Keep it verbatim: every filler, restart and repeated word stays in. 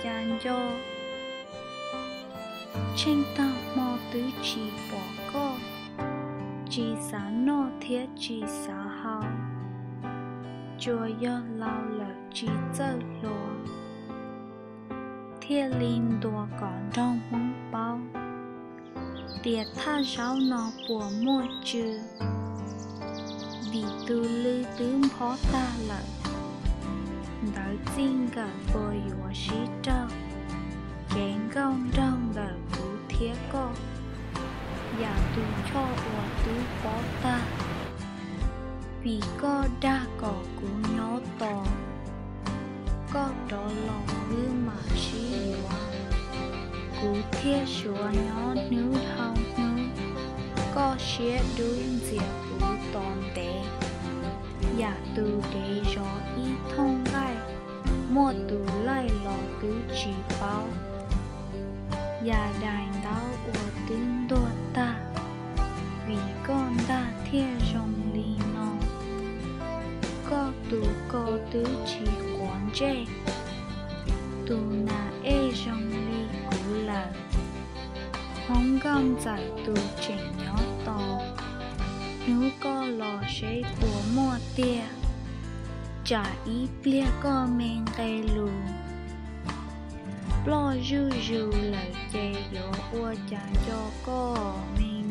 chan cho tranh ta mò tứ chỉ bỏ co chỉ xá nô thiết chỉ xá hào chùa do lao lợt chỉ dơ lùa thiết linh đùa còn trong mong bao tiệt tha giáo nó bùa mua chư vì tư lư tướng phó ta lợi đợi xin cả bồi dùa sĩ trao kén gông trong đời cú thiết co giả tù cho ủa tứ phó ta vì có đa cỏ cú nhó to có đó lòng hư mà sĩ hóa cú thiết chúa nhó nữ thao nữ có xế đối diệt cú toàn tế giả từ để gió ý thông gai mua từ lại lò tứ chỉ báo giả đài đáo ủa tính đua ta vì con ta thiết rong ly nó có tù có tứ chỉ quán chê tù nà ê rong ly cú là hóng gom giải tù chỉnh nhỏ to nếu có lò xế của mua tia trả ý bia có men cây lù lo dư dư lời chê dỗ ua chả cho có men